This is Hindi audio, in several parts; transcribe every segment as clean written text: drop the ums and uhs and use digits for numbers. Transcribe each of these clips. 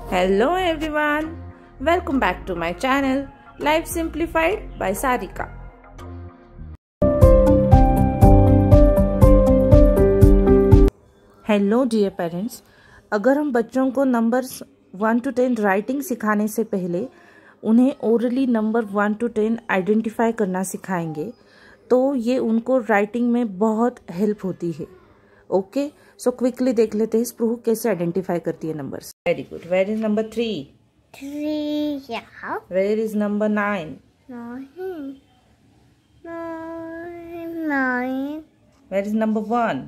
Hello everyone, welcome back to my channel Life Simplified by Sarika. Hello dear parents, अगर हम बच्चों को नंबर्स 1 to 10 राइटिंग सिखाने से पहले उन्हें ओरली नंबर 1 to 10 आइडेंटिफाई करना सिखाएंगे तो ये उनको राइटिंग में बहुत हेल्प होती है. ओके, सो क्विकली देख लेते हैं स्प्रूह कैसे आइडेंटिफाई करती है numbers. Very good. Where is number 3? 3, yeah. Where is number 9? 9. 9. Where is number 1?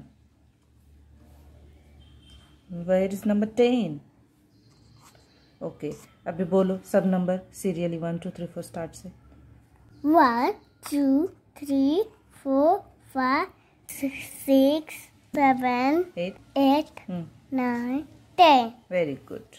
Where is number 10? Okay, अभी बोलो सब नंबर सीरियली 1 2 3 4 स्टार्ट से. 1 2 3 4 5 6 7 8 9 10. Very good.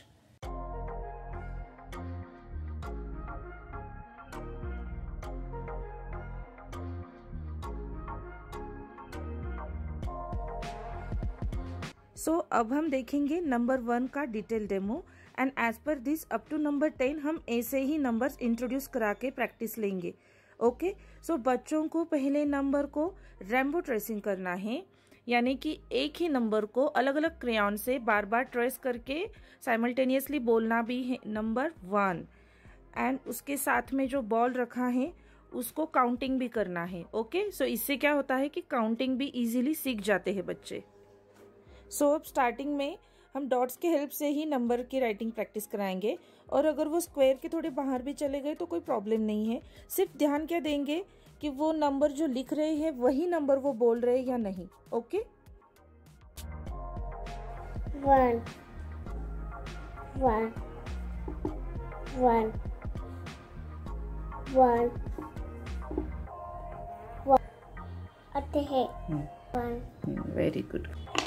सो अब हम देखेंगे नंबर 1 का detail demo and as per this up to number 10 हम ऐसे ही नंबर्स इंट्रोड्यूस करा के प्रैक्टिस लेंगे. ओके, सो बच्चों को पहले नंबर को रेम्बो ट्रेसिंग करना है, यानी कि एक ही नंबर को अलग अलग क्रेयॉन से बार बार ट्रेस करके साइमल्टेनियसली बोलना भी है नंबर 1 एंड उसके साथ में जो बॉल रखा है उसको काउंटिंग भी करना है. ओके, सो इससे क्या होता है कि काउंटिंग भी इजीली सीख जाते हैं बच्चे. सो अब स्टार्टिंग में हम डॉट्स के हेल्प से ही नंबर की राइटिंग प्रैक्टिस कराएंगे और अगर वो स्क्वायर के थोड़े बाहर भी चले गए तो कोई प्रॉब्लम नहीं है. सिर्फ ध्यान क्या देंगे कि वो नंबर जो लिख रहे हैं वही नंबर वो बोल रहे हैं या नहीं. ओके, 1 1 1 1 आते हैं 1. Very good.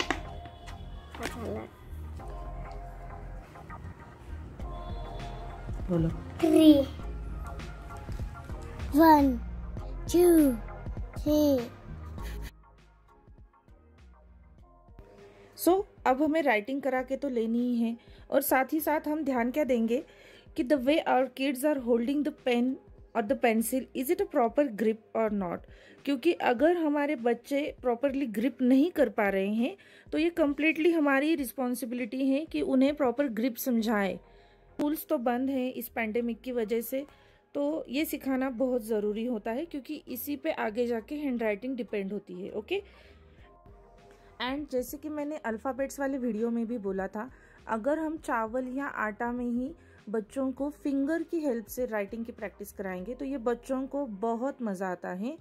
बोलो 3 1 2 3. सो अब हमें राइटिंग करा के तो लेनी ही है और साथ ही साथ हम ध्यान क्या देंगे कि the way our kids are holding the pen और the pencil, is it a proper grip और नॉट. क्योंकि अगर हमारे बच्चे प्रॉपरली ग्रिप नहीं कर पा रहे हैं तो ये कम्प्लीटली हमारी रिस्पॉन्सिबिलिटी है कि उन्हें प्रॉपर ग्रिप समझाएं. स्कूल्स तो बंद हैं इस पैंडेमिक की वजह से, तो ये सिखाना बहुत ज़रूरी होता है क्योंकि इसी पे आगे जाके हैंड राइटिंग डिपेंड होती है. ओके, एंड जैसे कि मैंने अल्फ़ाबेट्स वाले वीडियो में भी बोला था, अगर हम चावल या आटा में ही बच्चों को फिंगर की हेल्प से राइटिंग की प्रैक्टिस कराएंगे तो ये बच्चों को बहुत मज़ा आता है.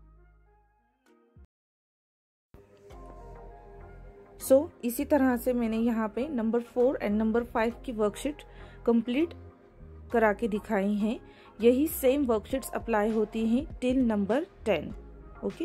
सो इसी तरह से मैंने यहाँ पे नंबर 4 एंड नंबर 5 की वर्कशीट कंप्लीट करा के दिखाई हैं. यही सेम वर्कशीट्स अप्लाई होती हैं टिल नंबर 10. ओके,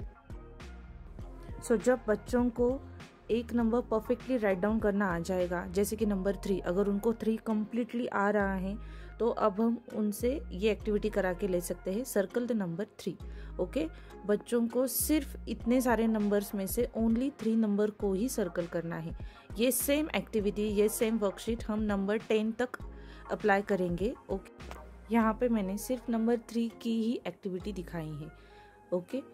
सो जब बच्चों को एक नंबर परफेक्टली राइट डाउन करना आ जाएगा, जैसे कि नंबर 3, अगर उनको 3 कम्प्लीटली आ रहा है तो अब हम उनसे ये एक्टिविटी करा के ले सकते हैं, सर्कल द नंबर 3. ओके, बच्चों को सिर्फ इतने सारे नंबर्स में से ओनली 3 नंबर को ही सर्कल करना है. ये सेम एक्टिविटी, ये सेम वर्कशीट हम नंबर 10 तक अप्लाई करेंगे. ओके, यहाँ पे मैंने सिर्फ नंबर 3 की ही एक्टिविटी दिखाई है. ओके,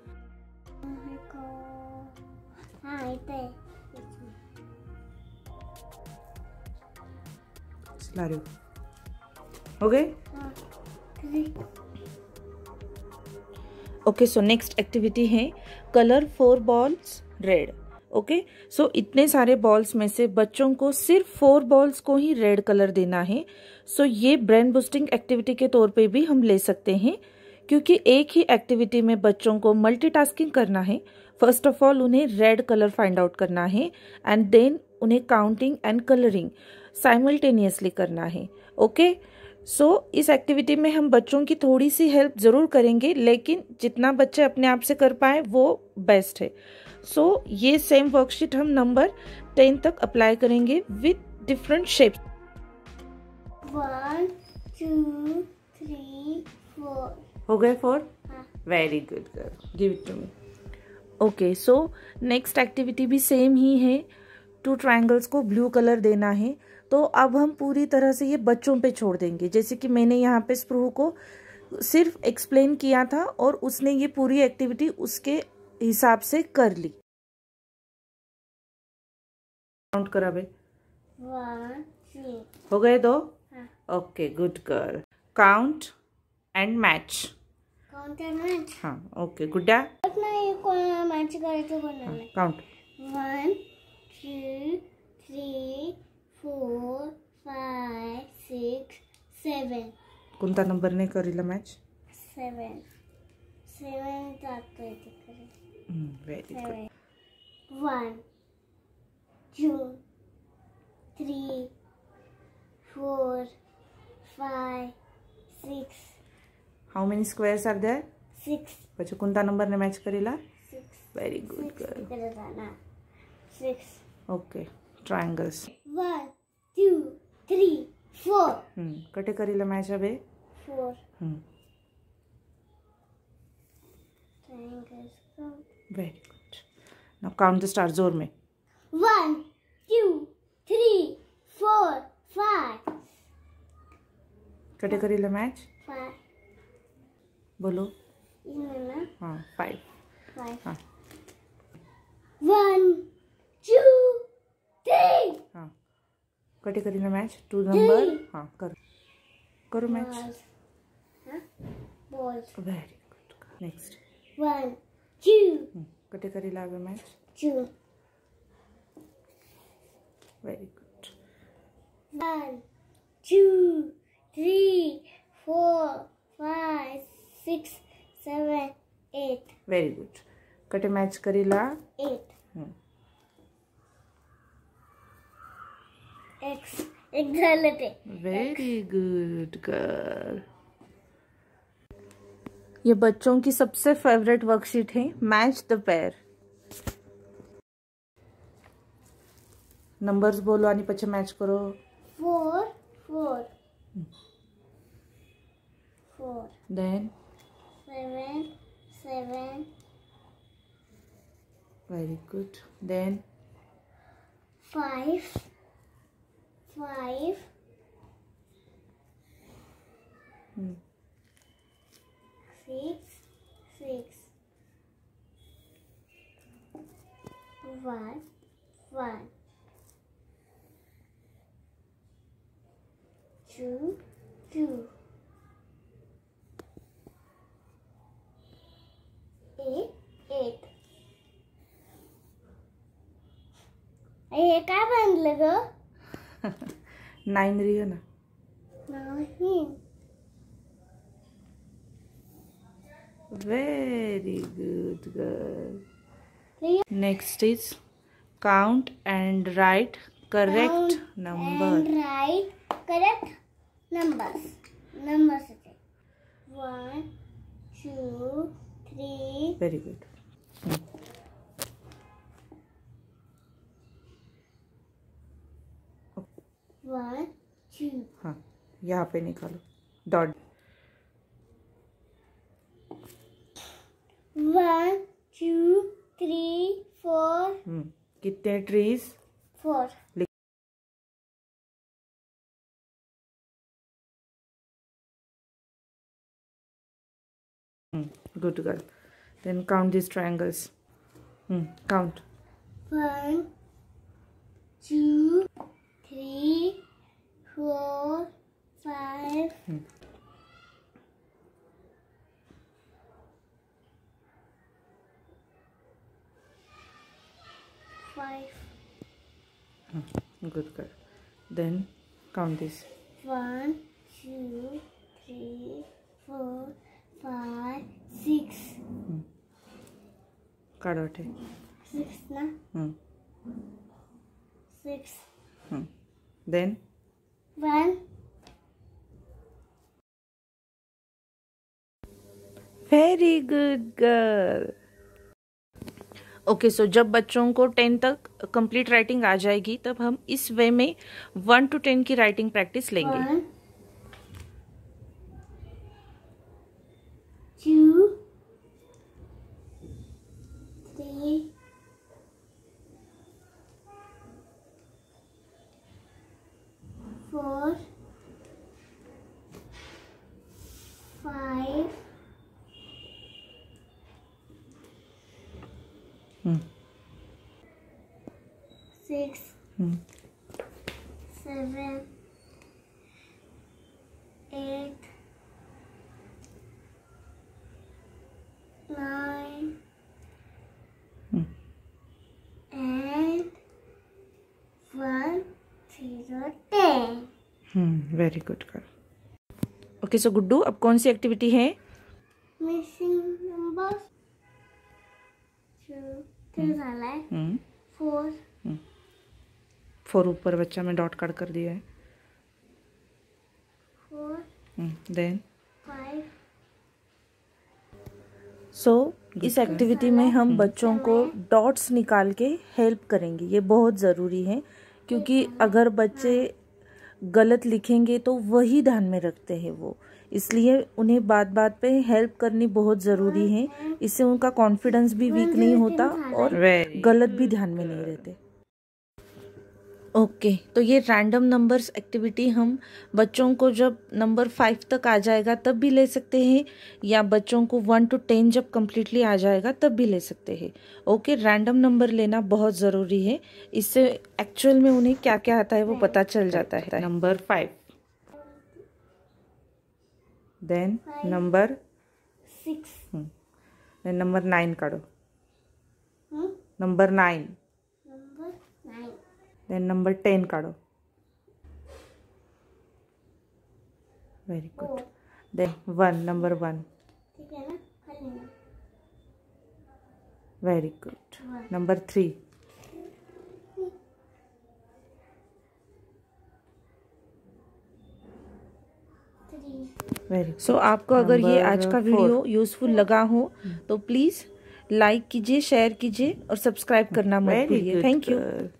चला रहे हो गए. ओके, सो नेक्स्ट एक्टिविटी है colour 4 balls red. Okay, so इतने सारे बॉल्स में से बच्चों को सिर्फ 4 बॉल्स को ही रेड कलर देना है. सो ये ब्रेन बूस्टिंग एक्टिविटी के तौर पे भी हम ले सकते हैं क्योंकि एक ही एक्टिविटी में बच्चों को मल्टीटास्किंग करना है. फर्स्ट ऑफ ऑल उन्हें रेड कलर फाइंड आउट करना है एंड देन उन्हें काउंटिंग एंड कलरिंग साइमल्टेनियसली करना है. ओके, सो इस एक्टिविटी में हम बच्चों की थोड़ी सी हेल्प ज़रूर करेंगे, लेकिन जितना बच्चे अपने आप से कर पाए वो बेस्ट है. सो ये सेम वर्कशीट हम नंबर 10 तक अप्लाई करेंगे विद डिफरेंट शेप्स. 1 2 3 4. हो गए 4? Very good girl, give it to me. Okay, so next activity भी सेम ही है. 2 ट्रायंगल्स को ब्लू कलर देना है. तो अब हम पूरी तरह से ये बच्चों पे छोड़ देंगे। जैसे कि मैंने यहाँ पे स्प्रूव को सिर्फ एक्सप्लेन किया था और उसने ये पूरी एक्टिविटी उसके हिसाब से कर ली। काउंट करा बे। 1 2 हो गए 2? हाँ। Okay, good girl. Count and match. Count and match. हाँ, ओके गुड्डा। नाही कोणाला मॅच करायचं कोणाला नाही. काउंट 1 2 3 4 5 6 7 कोणता नंबर ने करीला मॅच? 7 जातोय तिकडे. Very good. 1 2 3 4 5 6 how many squares are there? 6 પછી કોणता નંબર ને મેચ કરેલા? 6 વેરી ગુડ ગર્લ. तिकडे जाणार. 6 ઓકે, ટ્રાયંગલ્સ. 1 2 3 4 કટે કરેલા મેચ હવે? 4 triangles. Very good. Now count the star जोर में. 1 2 3 4 5 કટે કરેલા મેચ? 5 બોલો. इसमें ना हाँ 5. 5 हाँ 1 2 3 हाँ कटे करीला मैच 2 नंबर. हाँ करो match. balls. Very good. Next 1 2 कटे करीला आवे match. 2 very good. 1 2 3 4 5 6 7 8 very good. कटे मैच करीला 8 x एक झालं ते. Very good girl. ये बच्चों की सबसे फेवरेट वर्कशीट है, मैच द पेयर. नंबर्स बोलो आणि પછી मैच करो. 4 4 4 देन 7 7 वेरी गुड. देन 5 5 6 6 1 1 2 2 8 8 हे काय बनलं ग? 9 रही है ना. नाही. Very good girl. Clear? Next is count and write correct Count number. And write correct numbers. Numbers. 1 2 3 Very good. 1 2 हाँ यहाँ पे निकालो डॉट. 1 2 3 4 कितने trees? 4 Good girl. Then count these triangles. Count. 1 2 3 4 5 5 Good girl. Then count this. 1 2 3 4 5 6 काढो ठे. 6 ना 6 Then 1 very good girl. Okay so जब बच्चों को 10 तक कंप्लीट राइटिंग आ जाएगी तब हम इस वे में 1 to 10 की राइटिंग प्रैक्टिस लेंगे. 1 2 3 4 4 5 6 7 8 9 and 1 0 10. Very good girl. Okay so गुड्डू, अब कौन सी एक्टिविटी है? Missing numbers 2 3 झाला है. 4 4 ऊपर बच्चा में डॉट काट कर दिया है. 4 देन 5 सो इस एक्टिविटी में हम बच्चों को डॉट्स निकाल के हेल्प करेंगे. ये बहुत ज़रूरी है क्योंकि अगर बच्चे गलत लिखेंगे तो वही ध्यान में रखते हैं वो, इसलिए उन्हें बात बात पे हेल्प करनी बहुत ज़रूरी है. इससे उनका कॉन्फिडेंस भी वीक नहीं होता और गलत भी ध्यान में नहीं रहते. ओके तो ये रैंडम नंबर्स एक्टिविटी हम बच्चों को जब नंबर 5 तक आ जाएगा तब भी ले सकते हैं, या बच्चों को 1 to 10 जब कम्प्लीटली आ जाएगा तब भी ले सकते हैं. ओके रैंडम नंबर लेना बहुत ज़रूरी है, इससे एक्चुअल में उन्हें क्या क्या आता है वो पता चल जाता है. Number 5, then number 6 then number 9 काढो. नंबर 9 नंबर 9 देन नंबर 10 काढो. Very good. Then 1 number 1. ठीक है ना, कर लेना. Very good. Number 3. Very. So आपको अगर ये आज का वीडियो यूजफुल लगा हो तो प्लीज़ लाइक कीजिए, शेयर कीजिए और सब्सक्राइब करना मत भूलिए. Thank you.